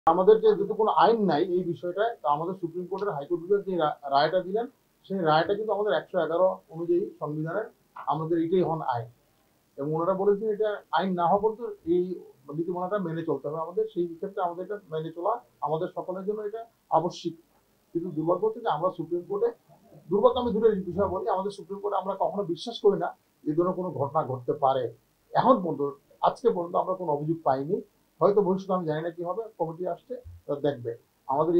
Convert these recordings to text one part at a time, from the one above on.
আমাদের যেহেতু কোনো আইন নাই এই বিষয়টায়, তো আমাদের সুপ্রিম কোর্টের হাইকোর্ট বিভাগ যে রায়টা দিলেন, সেই রায়টা কিন্তু আমাদের 111 অনুযায়ী সংবিধানের আমাদের এটাই হন আইন। এবং ওনারা বলেছেন এটা আইন না হওয়া পর্যন্ত এই নীতিমালাটা মেনে চলতে হবে আমাদের। সেই ক্ষেত্রে আমাদের এটা মেনে চলা আমাদের সকলের জন্য এটা আবশ্যিক। কিন্তু দুর্ভাগ্য হচ্ছে যে আমরা সুপ্রিম কোর্টে, দুর্ভাগ্য আমি দুটো বিষয় বলি, আমাদের সুপ্রিম কোর্টে আমরা কখনো বিশ্বাস করি না এই ধরনের কোনো ঘটনা ঘটতে পারে। এখন পর্যন্ত, আজকে পর্যন্ত আমরা কোনো অভিযোগ পাইনি। হয়তো ভবিষ্যতে আমি জানি না কি হবে, কমিটি আসছে দেখবে। আমাদের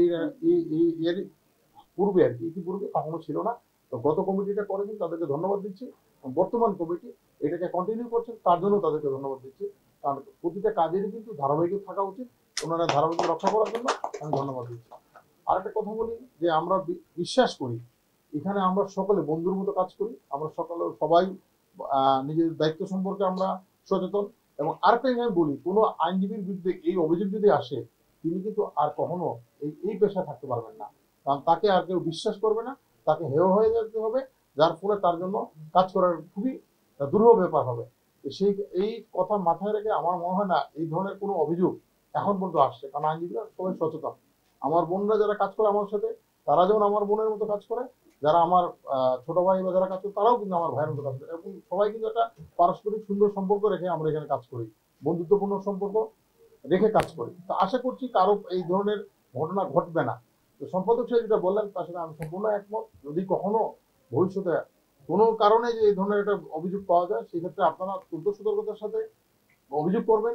এর পূর্বে আর কি, ইতিপূর্বে কখনো ছিল না। তো গত কমিটিটা করেছেন, তাদেরকে ধন্যবাদ দিচ্ছি। বর্তমান কমিটি এটাকে কন্টিনিউ করছেন, তার জন্য তাদেরকে ধন্যবাদ দিচ্ছি। কারণ প্রতিটা কাজেরই কিন্তু ধারাবাহিক থাকা উচিত, ওনারা ধারাবাহিক রক্ষা করার জন্য আমি ধন্যবাদ দিচ্ছি। আর একটা কথা বলি যে আমরা বিশ্বাস করি এখানে আমরা সকলে বন্ধুর মতো কাজ করি, আমরা সকলে সবাই নিজেদের দায়িত্ব সম্পর্কে আমরা সচেতন। এবং আরেকটা আমি বলি, কোনো আইনজীবীর বিরুদ্ধে এই অভিযোগ যদি আসে, তিনি কিন্তু আর কখনো এই পেশায় থাকতে পারবেন না। কারণ তাকে আর কেউ বিশ্বাস করবে না, তাকে হেয় হয়ে যেতে হবে, যার ফলে তার জন্য কাজ করার খুবই দুরূহ ব্যাপার হবে। সেই এই কথা মাথায় রেখে আমার মনে হয় না এই ধরনের কোনো অভিযোগ এখন পর্যন্ত আসছে, কারণ আইনজীবীরা সবাই সচেতন। আমার বোনরা যারা কাজ করে আমার সাথে, তারা যেমন আমার বোনের মতো কাজ করে, যারা আমার ছোট ভাই বা যারা কাজ করে তারাও কিন্তু আমার ভাইয়ের মতো কাজ করে। এবং সবাই কিন্তু একটা পারস্পরিক সুন্দর সম্পর্ক রেখে আমরা এখানে কাজ করি, বন্ধুত্বপূর্ণ সম্পর্ক রেখে কাজ করি। তো আশা করছি কারো এই ধরনের ঘটনা ঘটবে না। তো সম্পাদক সাহেব যেটা বললেন তার সাথে আমি সম্পূর্ণ একমত। যদি কখনো ভবিষ্যতে কোনো কারণে যে এই ধরনের একটা অভিযোগ পাওয়া যায়, সেক্ষেত্রে আপনারা অত্যন্ত সতর্কতার সাথে অভিযোগ করবেন,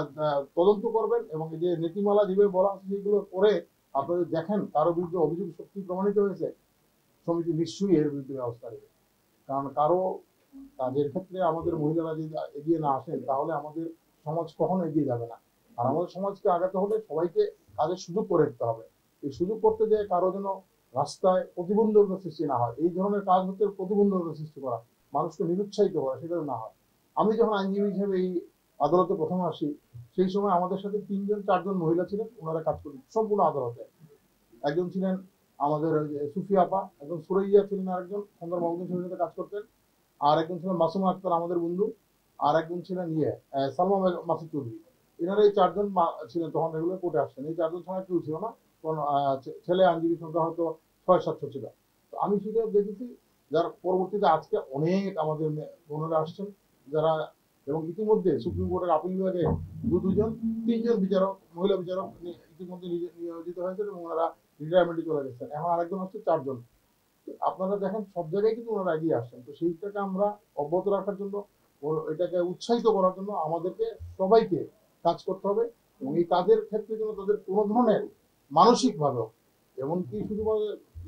তদন্ত করবেন, এবং এই যে নীতিমালা যেভাবে বলা আছে সেগুলো করে আপনারা দেখেন কারো বিরুদ্ধে অভিযোগ সত্যি প্রমাণিত হয়েছে, সমিতি নিশ্চয়ই এর বিরুদ্ধে ব্যবস্থা নেবে। কারণ কারো কাজের ক্ষেত্রে আমাদের মহিলারা যদি এগিয়ে না আসেন, তাহলে আমাদের সমাজ কখনো এগিয়ে যাবে না। আর আমাদের সমাজকে আগাতে হলে সবাইকে কাজের সুযোগ করে দিতে হবে। এই সুযোগ করতে যে কারো যেন রাস্তায় প্রতিবন্ধকতা সৃষ্টি না হয়, এই ধরনের কাজ হচ্ছে প্রতিবন্ধকতা সৃষ্টি করা, মানুষকে নিরুৎসাহিত করা, সেটা না হয়। আমি যখন আইনজীবী হিসেবে এই আদালতে প্রথম আসি, সেই সময় আমাদের সাথে 3-4জন মহিলা ছিলেন, ওনারা কাজ করতেন সম্পূর্ণ আদালতে। একজন ছিলেন আমাদের ওই যে সুফি আপা, একজন সুরাইয়া ছিলেন, আরেকজন সুন্দর মহদিন সাথে কাজ করতেন, আর একজন ছিলেন মাসুমা আক্তার আমাদের বন্ধু, আর একজন ছিলেন সালমা মাসুদ চৌধুরী। এনারা এই 4জন ছিলেন তখন রেগুলার কোর্টে আসছেন। এই 4জন ছাড়া কেউ ছিল না। কোন ছেলে আইনজীবী সংখ্যা হয়তো 600-700 ছিল। তো আমি সেটা দেখেছি, যার পরবর্তীতে আজকে অনেক আমাদের বোনেরা আসছেন যারা, এবং ইতিমধ্যে সুপ্রিম কোর্টের আপিল বিভাগে দুজন 3জন বিচারক, মহিলা বিচারক ইতিমধ্যে নিয়োজিত হয়েছেন, এবং ওনারা রিটায়ারমেন্টে চলে গেছেন। এখন আরেকজন হচ্ছে 4জন। আপনারা দেখেন সব জায়গায় কিন্তু ওনারা এগিয়ে আসছেন। তো সেইটাকে আমরা অব্যাহত রাখার জন্য, এটাকে উৎসাহিত করার জন্য আমাদেরকে সবাইকে কাজ করতে হবে। এবং এই কাজের ক্ষেত্রে যেন তাদের কোনো ধরনের মানসিক ভাবে, এমনকি শুধুমাত্র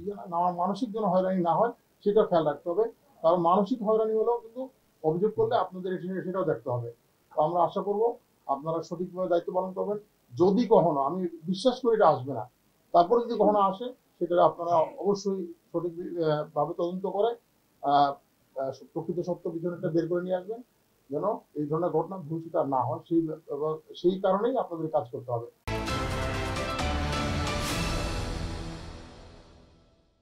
মানসিক যেন হয়রানি না হয়, সেটা খেয়াল রাখতে হবে। কারণ মানসিক হয়রানি হলেও কিন্তু অভিযোগ করলে আপনাদের সেটাও দেখতে হবে। তো আমরা আশা করব আপনারা সঠিকভাবে দায়িত্ব পালন করবেন। যদি কখনো, আমি বিশ্বাস করি এটা আসবে না, তারপরে যদি কখনো আসে, সেটা আপনারা অবশ্যই সঠিক ভাবে তদন্ত করে প্রকৃত সত্য পিছনেটা বের করে নিয়ে আসবেন, যেন এই ধরনের ঘটনা ভবিষ্যতে আর না হয়। সেই কারণেই আপনাদের কাজ করতে হবে।